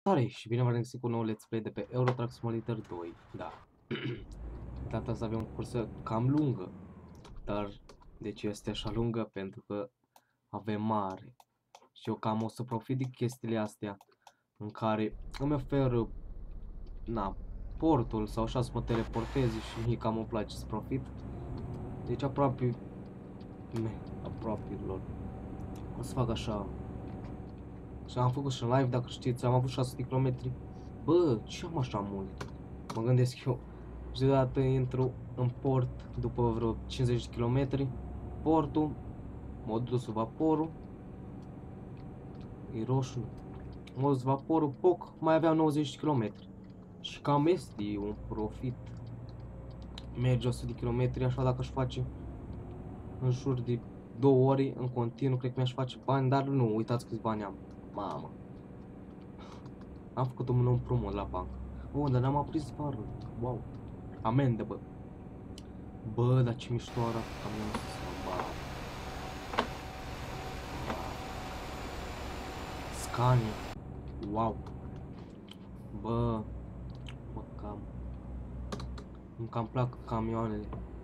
Salutare și bine v-am regăsit cu un nou Let's Play de pe Euro Truck Simulator 2. Da. Data asta avem o cursă cam lungă. Dar de ce este așa lungă? Pentru că avem mare. Și eu cam o să profit de chestiile astea în care îmi ofer portul sau așa să mă teleporteze și mie cam îmi place să profit. Deci aproape lor. O să fac așa. Și am făcut și în live, dacă știți, am avut 600 km. Bă, ce am așa mult? Mă gândesc eu. Și deodată intru în port după vreo 50 de km. Portul, m-a dus vaporul. E roșu. M-a dus vaporul, poc, mai aveam 90 de km. Și cam este un profit. Merge 100 de km, așa dacă aș face în jur de 2 ore în continuu, cred că mi-aș face bani, dar nu, uitați câți bani am. Mamă. Am făcut un împrumut la bancă. Oh, dar n-am aprins farul. Wow. Amendă, bă. Bă, dar ce mișto arată camionul ăsta. Scania. Wow. Bă. Mă cam. Îmi cam plac camioanele.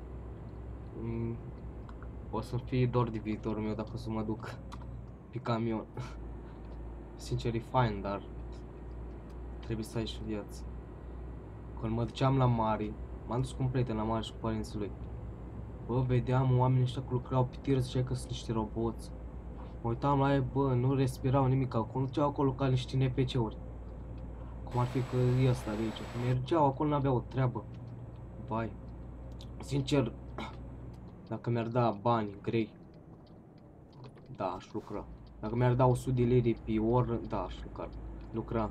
O să fie dor de viitorul meu dacă o să mă duc pe camion. Sincer e fain, dar trebuie să ai și viață. Când mă duceam la mare, m-am dus cu un prieten la mare și cu părinții lui. Bă, vedeam oamenii ăștia că lucrau pe tir, zicea că sunt niște roboți. Mă uitam la ei, bă, nu respirau nimic, conduceau acolo ca niște NPC-uri. Cum ar fi că e ăsta de aici. Mergeau acolo, n-aveau o treabă. Vai. Sincer, dacă mi-ar da bani grei, da, aș lucra. Dacă mi-ar da 100 de lire pe oră, da, aș lucra.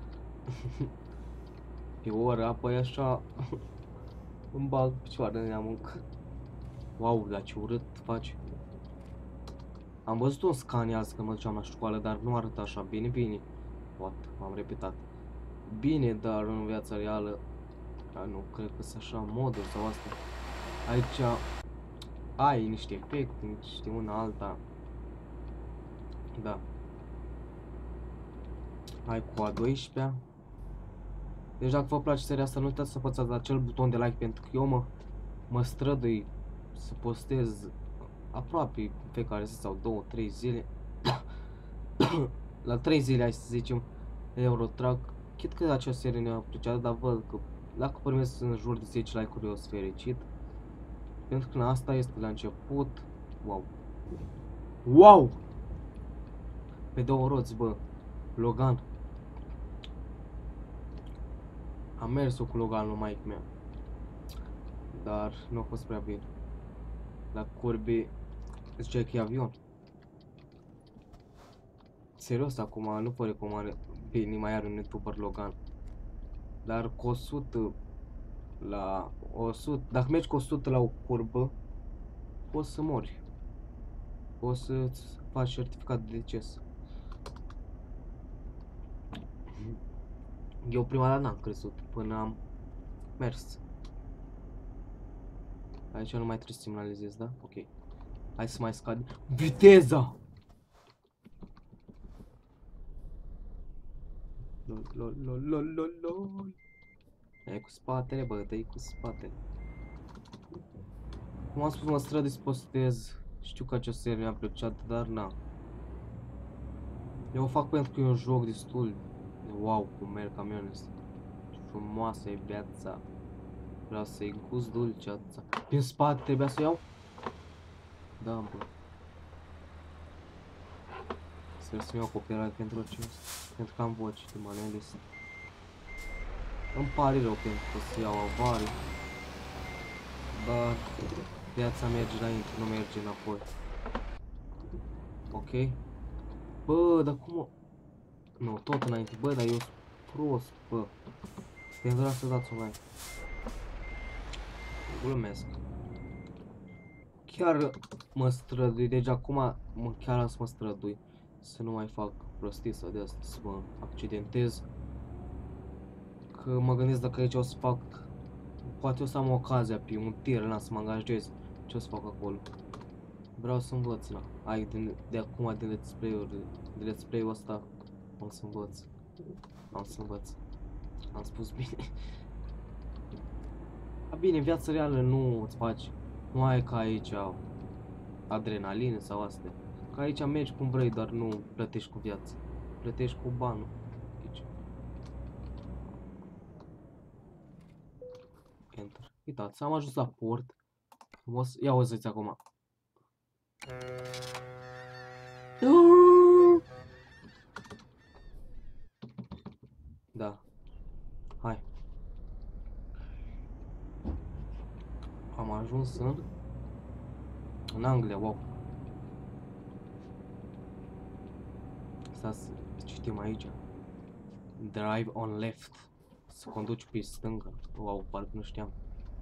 Pe oră, apoi așa, îmi bag picioarele în ea muncă. Wow, dar ce urât faci. Am văzut un Scania azi când mă duceam la școală, dar nu arată așa. Bine. What? M-am repetat. Bine, dar în viața reală, nu cred că sunt așa moduri sau asta. Aici ai niște efecte, niște una alta. Da. Ai cu a 12-a. Deci dacă vă place seria asta, nu uitați să apăsați acel buton de like, pentru că eu mă strădui să postez aproape fiecare zi sau 2-3 zile. La 3 zile, hai să zicem, Euro Truck. Chit că această serie ne-a apreciat, dar văd că dacă primesc în jur de 10 like-uri, eu o să fericit. Pentru că asta este la început. Wow. Wow! Pe 2 roți, bă. Logan. Am mers-o cu Loganul maică mea. Dar nu a fost prea bine. La curbe zicea că e avion. Serios, acum nu vă recomand. Bine, mai are un youtuber Logan. Dar cu 100 la 100, dacă mergi cu 100 la o curbă, poți să mori. Poți să-ți faci certificat de deces. Eu prima dată n-am crezut până am mers. Aici nu mai trebuie să semnalizez, da? Ok. Hai să mai scad viteza! Lol. E cu spatele, bă, dă-i cu spatele. Cum am spus, mă strădui să postez. Știu că această serie mi-a plăcut, dar na. Eu o fac pentru că e un joc destul de wow cum merg camioanele astea. Frumoasă e viața. Vreau să-i gust dulceața. Din spate trebuia să o iau? Da, bă. Sper să-mi iau copyright pentru acest. Pentru că am voce de manelist. Îmi pare rău pentru că să iau avarii. Dar viața merge înainte, nu merge înapoi. Ok? Bă, dar cum o... Nu, tot înainte. Bă, dar eu sunt prost, bă. Pentru asta dați un like. Glumesc. Chiar mă strădui, deci acum chiar am să mă strădui să nu mai fac prostii sau de asta, să mă accidentez. Că mă gândesc dacă aici o să fac, poate o să am ocazia pe un tir, na, să mă angajez. Ce o să fac acolo? Vreau să învăț, na. Ai de acum de let's play-ul ăsta o să învăț. Am să învăț. Am spus bine. A, bine, în viața reală nu îți faci. Nu ai ca aici adrenalină sau astea. Ca aici mergi cum vrei, dar nu plătești cu viață. Plătești cu banul. Aici. Enter. Uitați, am ajuns la port. Frumos. Ia auziți acum. Da. Hai. Am ajuns în Anglia, wow. Să citim aici. Drive on left. Să conduci pe stânga. Wow, parcă nu știam.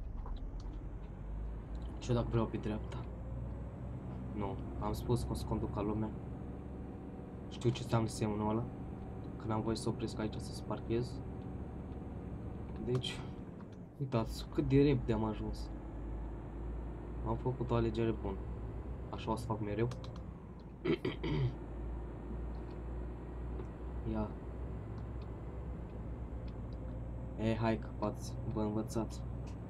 Și eu dacă vreau pe dreapta. Nu, am spus că o să conduc ca lumea. Știu ce înseamnă semnul ăla. Când am voie să opresc aici să parchez. Deci, uitați cât de repede am ajuns. Am făcut o alegere bună. Așa o să fac mereu. Ia. Hai că vă învățați.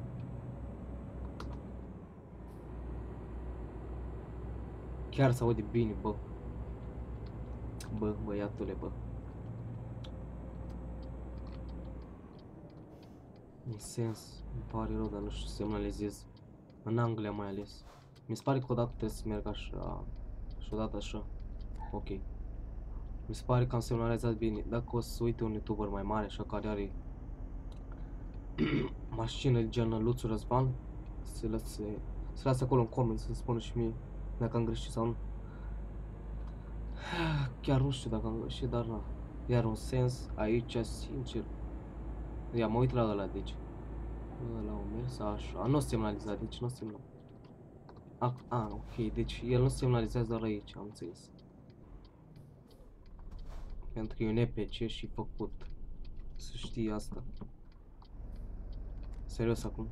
Chiar se aude bine, bă. Bă, băiatule, bă. În sens, îmi pare rău, dar nu știu să semnalizez. În Anglia mai ales. Mi se pare că odată trebuie să merg așa și odată așa. Ok. Mi se pare că am semnalizat bine. Dacă o să uite un youtuber mai mare, așa, care are mașină de gen Luțu Răzvan, să lase acolo în comment să-mi spună și mie dacă am greșit sau nu. Chiar nu știu dacă am greșit, dar na. Iar un sens aici, sincer. Ia, mă uit la ăla, deci. Ăla o mers, așa. Nu o semnalizat, deci nu o semnalizat. Ok, deci el nu semnalizează doar aici, am înțeles. Pentru că e un NPC și făcut. Să știi asta. Serios acum.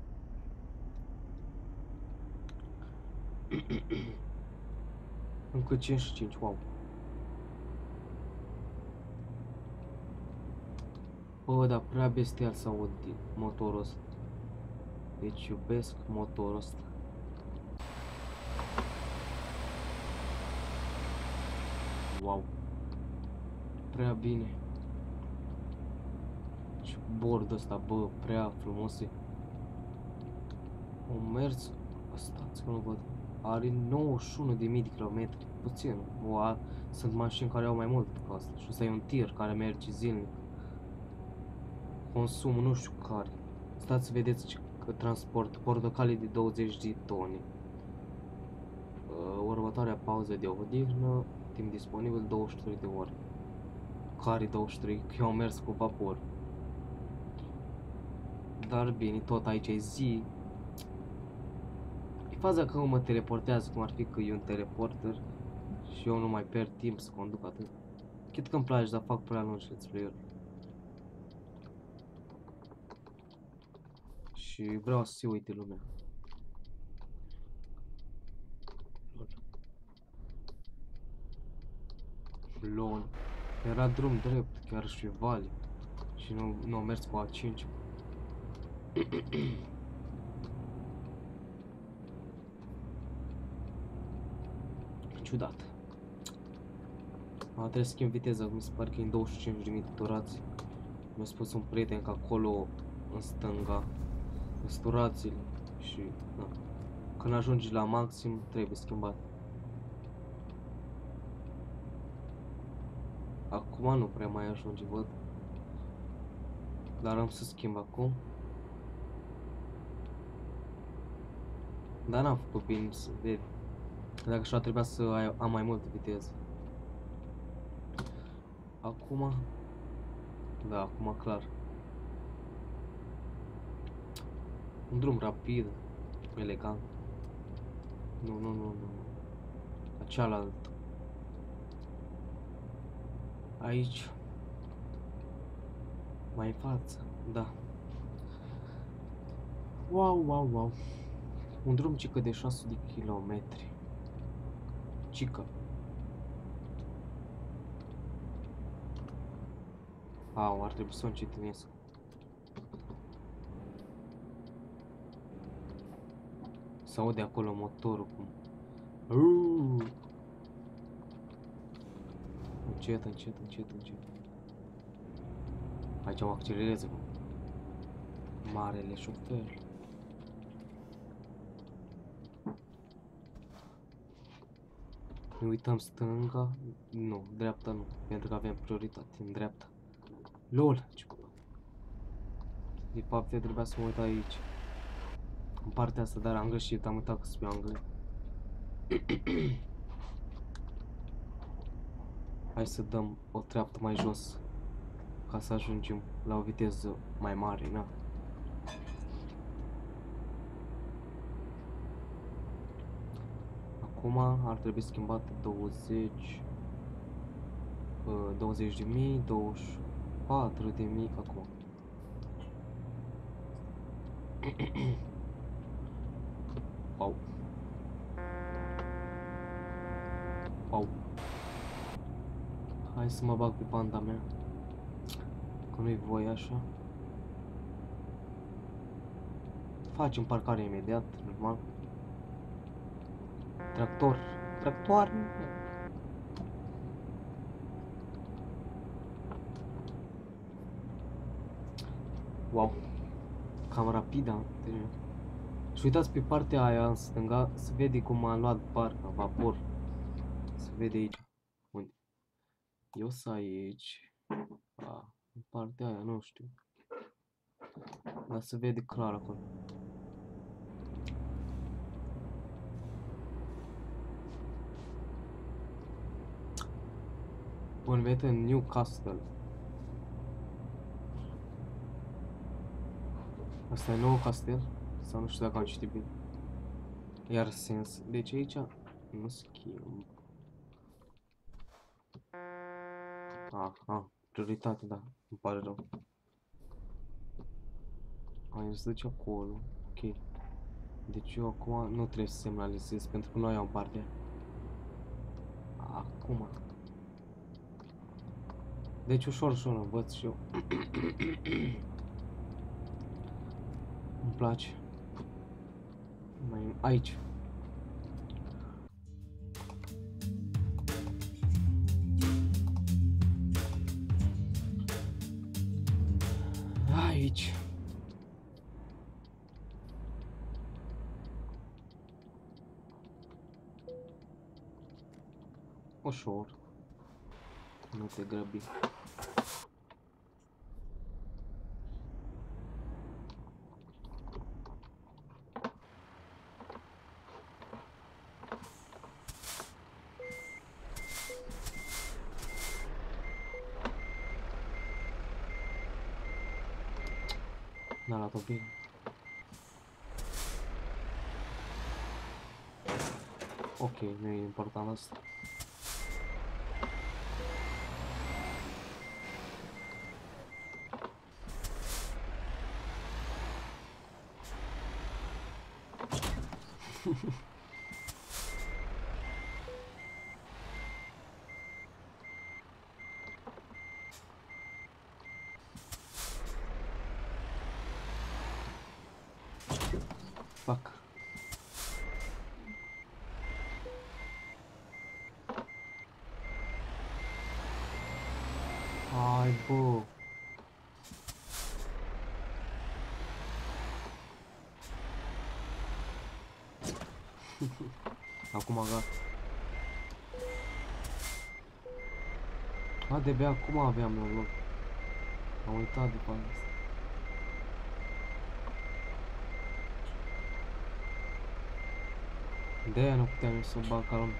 Încă 55, wow. Bă, dar prea bestial să aud motorul ăsta. Deci iubesc motorul ăsta. Wow. Prea bine. Și bordul ăsta, bă, prea frumos e. Un mers, stați că nu văd. Are 91.000 de kilometri, puțin. Sunt mașini care au mai mult ca asta. Și ăsta e un tir care merge zilnic. Consum nu știu care. Stați să vedeți ce transport. Portocalii de 20 de tone. Următoarea pauză de odihnă. Timp disponibil 23 de ore. Care 23? Că eu am mers cu vapor. Dar bine, tot aici e zi. E faza că mă teleportează, cum ar fi că e un teleporter. Și eu nu mai pierd timp să conduc atât. Chit că îmi place, dar fac prea lungi let's play-uri. Și vreau să se uite lumea. Lol. Era drum drept, chiar și vale. Și nu am mers cu A5. Ciudat. Trebuie să schimb viteza, mi se pare că e în 25.000 de turați. Mi-a spus un prieten că acolo, în stânga, sunt turațiile. Și, da. Când ajungi la maxim, trebuie schimbat. Acum nu prea mai ajunge, văd. Dar am să schimb acum. Dar n-am făcut bine să ved. Dacă așa trebuia să am mai multă viteză. Acum. Da, acum clar. Un drum rapid, elegant. Nu. La cealaltă. Aici. Mai în față, da. Wow. Un drum cică de 600 de kilometri. Cică. Au, ar trebui să o încetinesc. Se aude acolo motorul cum... Încet, încet, încet, încet. Aici o accelerez, bă. Marele șofer. Ne uităm stânga. Nu, dreapta nu. Pentru că avem prioritate în dreapta. LOL! De fapt, trebuia să mă uit aici. În partea asta, dar am greșit, am uitat că sunt pe anglie. Hai să dăm o treaptă mai jos. Ca să ajungem la o viteză mai mare, na? Acum ar trebui schimbat 20... 20.000, 24.000 acum. Wow. Wow. Hai să mă bag pe banda mea. Că nu-i voie așa. Facem parcare imediat, normal. Tractor. Tractor. Wow. Cam rapid am terminat. Și uitați pe partea aia în stânga, se vede cum am luat barca, vapor. Se vede aici. Unde? Eu sunt aici. În partea aia, nu știu. Dar se vede clar acolo. Bun, venit în Newcastle. Asta e nou castel? Sau nu știu dacă am citit bine. Iar sens. Deci aici nu schimb. Prioritate, da. Îmi pare rău. Îmi duce acolo. Ok. Deci eu acum nu trebuie să semnalizez pentru că noi am partea. Acum. Deci ușor, ușor învăț și eu. Îmi place. Mai aici. Aici. Ușor. Nu te grăbi. N-a luat-o bine. Ok, nu e important asta. Fuck. Hai, bă. Acum gata. De-abia acum aveam eu loc. Am uitat de asta. De-aia nu puteam să o bag ca lumea.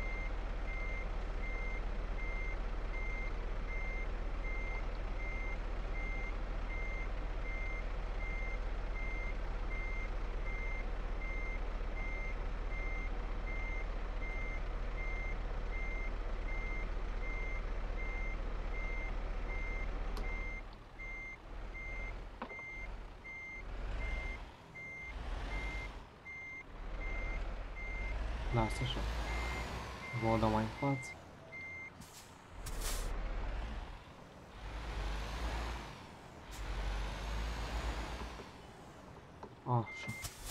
Lasă așa. Vă dau mai în față. Așa.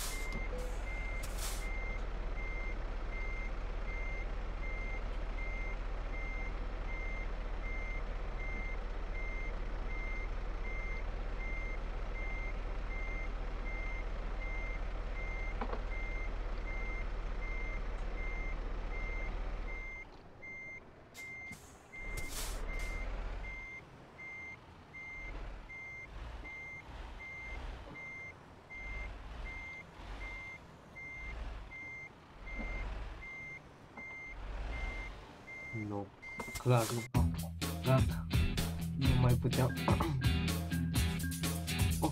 Nu, clar, nu, gata, nu mai puteam. Ok.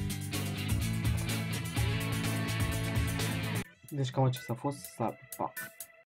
Deci cam acesta a fost, s-a, pa.